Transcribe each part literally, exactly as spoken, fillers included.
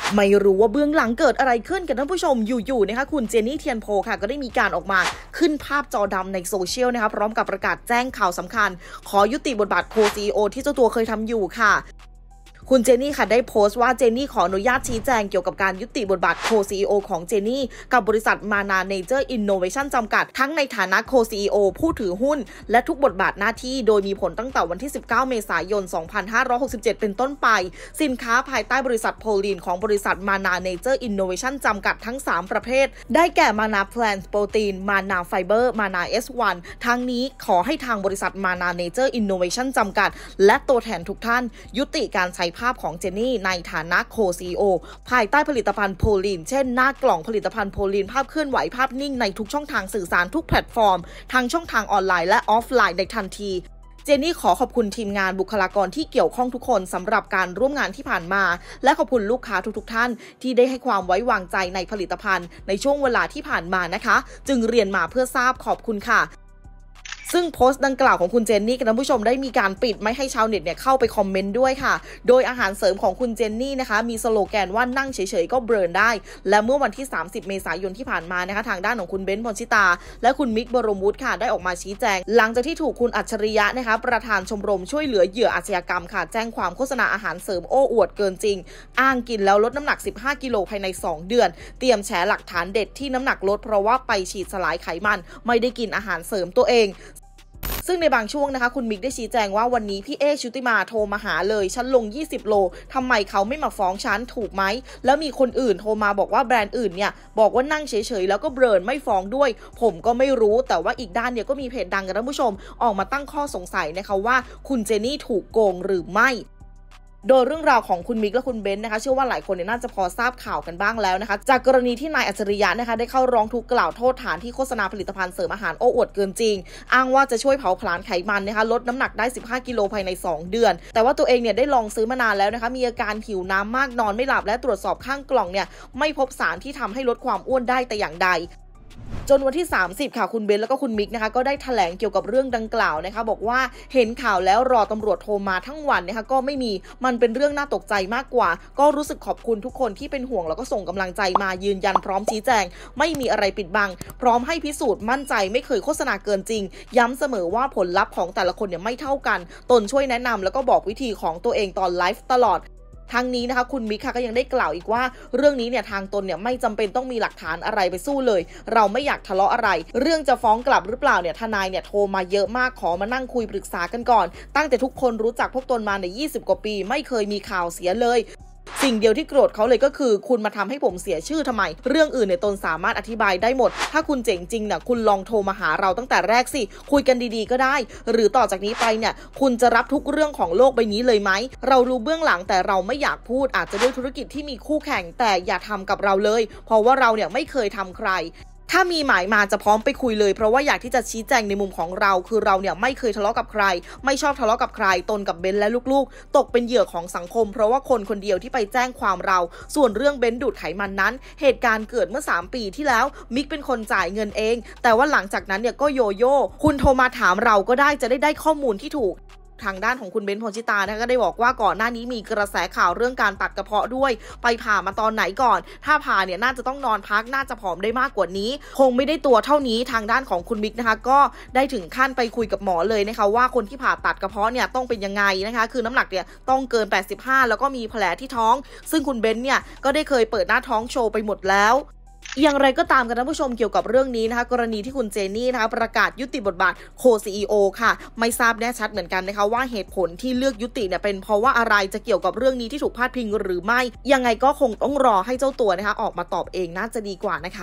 ไม่รู้ว่าเบื้องหลังเกิดอะไรขึ้นกับท่านผู้ชมอยู่ๆนะคะคุณเจนนี่เทียนโพค่ะก็ได้มีการออกมาขึ้นภาพจอดำในโซเชียลนะคะพร้อมกับประกาศแจ้งข่าวสำคัญขอยุติบทบาทโค ซี อี โอ ที่เจ้าตัวเคยทำอยู่ค่ะคุณเจนนี่ค่ะได้โพสต์ว่าเจนนี่ขออนุญาตชี้แจงเกี่ยวกับการยุติบทบาทโค ซี อี โอ ของเจนนี่กับบริษัทมานาเนเจอร์อินโนเวชั่นจำกัดทั้งในฐานะโค ซี อี โอ ผู้ถือหุ้นและทุกบทบาทหน้าที่โดยมีผลตั้งแต่วันที่สิบเก้าเมษายนสองพันห้าร้อยหกสิบเจ็ดเป็นต้นไปสินค้าภายใต้บริษัทโพลีนของบริษัทมานาเนเจอร์อินโนเวชั่นจำกัดทั้งสามประเภทได้แก่มานาแพลนโปรตีนมานาไฟเบอร์มานา เอส วัน ทั้งนี้ขอให้ทางบริษัทมานาเนเจอร์อินโนเวชั่นจำกัดและตัวแทนทุกท่านยุติการใช้ภาพของเจนนี่ในฐานะโค ซี อี โอ ภายใต้ผลิตภัณฑ์โพลีนเช่นหน้ากล่องผลิตภัณฑ์โพลีนภาพเคลื่อนไหวภาพนิ่งในทุกช่องทางสื่อสารทุกแพลตฟอร์มทั้งช่องทางออนไลน์และออฟไลน์ในทันทีเจนนี่ขอขอบคุณทีมงานบุคลากรที่เกี่ยวข้องทุกคนสำหรับการร่วมงานที่ผ่านมาและขอบคุณลูกค้าทุกๆท่านที่ได้ให้ความไว้วางใจในผลิตภัณฑ์ในช่วงเวลาที่ผ่านมานะคะจึงเรียนมาเพื่อทราบขอบคุณค่ะซึ่งโพสต์ดังกล่าวของคุณเจนนี่กับท่านผู้ชมได้มีการปิดไม่ให้ชาวเน็ตเนี่ยเข้าไปคอมเมนต์ด้วยค่ะโดยอาหารเสริมของคุณเจนนี่นะคะมีสโลแกนว่านั่งเฉยๆก็เบิร์นได้และเมื่อวันที่สามสิบเมษายนที่ผ่านมานะคะทางด้านของคุณเบนซ์ พรชิตาและคุณมิก บรมวุฒิค่ะได้ออกมาชี้แจงหลังจากที่ถูกคุณอัจฉริยะนะคะประธานชมรมช่วยเหลือเหยื่ออาชญากรรมค่ะแจ้งความโฆษณาอาหารเสริมโอ้อวดเกินจริงอ้างกินแล้วลดน้ำหนักสิบห้ากิโลภายในสองเดือนเตรียมแฉหลักฐานเด็ดที่น้ำหนักลดเพราะว่าไปฉีดสลายไขมันไม่ได้กินอาหารเสริมตัวเองซึ่งในบางช่วงนะคะคุณมิกได้ชี้แจงว่าวันนี้พี่เอชุติมาโทรมาหาเลยฉันลงยี่สิบโลทำไมเขาไม่มาฟ้องฉันถูกไหมแล้วมีคนอื่นโทรมาบอกว่าแบรนด์อื่นเนี่ยบอกว่านั่งเฉยๆแล้วก็เบิร์นไม่ฟ้องด้วยผมก็ไม่รู้แต่ว่าอีกด้านเนี่ยก็มีเพจดังกับท่านผู้ชมออกมาตั้งข้อสงสัยนะคะว่าคุณเจนนี่ถูกโกงหรือไม่โดยเรื่องราวของคุณมิกและคุณเบนซ์นะคะเชื่อว่าหลายคนเนี่ยน่าจะพอทราบข่าวกันบ้างแล้วนะคะจากกรณีที่นายอัจฉริยะนะคะได้เข้าร้องทุกข์กล่าวโทษฐานที่โฆษณาผลิตภัณฑ์เสริมอาหารโอ้อวดเกินจริงอ้างว่าจะช่วยเผาผลาญไขมันนะคะลดน้ำหนักได้สิบห้ากิโลภายในสองเดือนแต่ว่าตัวเองเนี่ยได้ลองซื้อมานานแล้วนะคะมีอาการหิวน้ำมากนอนไม่หลับและตรวจสอบข้างกล่องเนี่ยไม่พบสารที่ทำให้ลดความอ้วนได้แต่อย่างใดจนวันที่สามสิบค่ะคุณเบนแล้วก็คุณมิกนะคะก็ได้แถลงเกี่ยวกับเรื่องดังกล่าวนะคะบอกว่าเห็นข่าวแล้วรอตำรวจโทรมาทั้งวันนะคะก็ไม่มีมันเป็นเรื่องน่าตกใจมากกว่าก็รู้สึกขอบคุณทุกคนที่เป็นห่วงแล้วก็ส่งกำลังใจมายืนยันพร้อมชี้แจงไม่มีอะไรปิดบังพร้อมให้พิสูจน์มั่นใจไม่เคยโฆษณาเกินจริงย้ำเสมอว่าผลลัพธ์ของแต่ละคนเนี่ยไม่เท่ากันตนช่วยแนะนำแล้วก็บอกวิธีของตัวเองตอนไลฟ์ตลอดทั้งนี้นะคะคุณมิกค่ะก็ยังได้กล่าวอีกว่าเรื่องนี้เนี่ยทางตนเนี่ยไม่จำเป็นต้องมีหลักฐานอะไรไปสู้เลยเราไม่อยากทะเลาะอะไรเรื่องจะฟ้องกลับหรือเปล่าเนี่ยทนายเนี่ยโทรมาเยอะมากขอมานั่งคุยปรึกษากันก่อนตั้งแต่ทุกคนรู้จักพวกตนมาในยี่สิบกว่าปีไม่เคยมีข่าวเสียเลยสิ่งเดียวที่โกรธเขาเลยก็คือคุณมาทำให้ผมเสียชื่อทำไมเรื่องอื่นเนี่ยตนสามารถอธิบายได้หมดถ้าคุณเจ๋งจริงเนี่ยคุณลองโทรมาหาเราตั้งแต่แรกสิคุยกันดีๆก็ได้หรือต่อจากนี้ไปเนี่ยคุณจะรับทุกเรื่องของโลกใบนี้เลยไหมเรารู้เบื้องหลังแต่เราไม่อยากพูดอาจจะด้วยธุรกิจที่มีคู่แข่งแต่อย่าทำกับเราเลยเพราะว่าเราเนี่ยไม่เคยทำใครถ้ามีหมายมาจะพร้อมไปคุยเลยเพราะว่าอยากที่จะชี้แจงในมุมของเราคือเราเนี่ยไม่เคยทะเลาะกับใครไม่ชอบทะเลาะกับใครตนกับเบนและลูกๆตกเป็นเหยื่อของสังคมเพราะว่าคนคนเดียวที่ไปแจ้งความเราส่วนเรื่องเบนดูดไขมันนั้นเหตุการณ์เกิดเมื่อสามปีที่แล้วมิกเป็นคนจ่ายเงินเองแต่ว่าหลังจากนั้นเนี่ยก็โยโย่คุณโทรมาถามเราก็ได้จะได้ได้ข้อมูลที่ถูกทางด้านของคุณเบนซ์ พรชิตานะคะก็ได้บอกว่าก่อนหน้านี้มีกระแสข่าวเรื่องการตัดกระเพาะด้วยไปผ่ามาตอนไหนก่อนถ้าผ่าเนี่ยน่าจะต้องนอนพักน่าจะผอมได้มากกว่านี้คงไม่ได้ตัวเท่านี้ทางด้านของคุณมิกนะคะก็ได้ถึงขั้นไปคุยกับหมอเลยนะคะว่าคนที่ผ่าตัดกระเพาะเนี่ยต้องเป็นยังไงนะคะคือน้ำหนักเนี่ยต้องเกินแปดสิบห้าแล้วก็มีแผลที่ท้องซึ่งคุณเบนซ์เนี่ยก็ได้เคยเปิดหน้าท้องโชว์ไปหมดแล้วอย่างไรก็ตามกันท่านผู้ชมเกี่ยวกับเรื่องนี้นะคะกรณีที่คุณเจนนี่นะคะประกาศยุติบทบาทโค ซี อี โอ ค่ะไม่ทราบแน่ชัดเหมือนกันนะคะว่าเหตุผลที่เลือกยุติเนี่ยเป็นเพราะว่าอะไรจะเกี่ยวกับเรื่องนี้ที่ถูกพาดพิงหรือไม่ยังไงก็คงต้องรอให้เจ้าตัวนะคะออกมาตอบเองน่าจะดีกว่านะคะ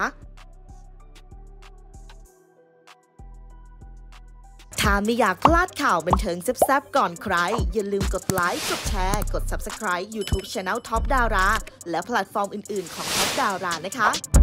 ถ้าไม่อยากพลาดข่าวบันเทิงแซ่บๆก่อนใครอย่าลืมกดไลค์กดแชร์กด ซับสไครบ์ ยูทูบ Channel Top Dara และแพลตฟอร์มอื่นๆของ Top Dara นะคะ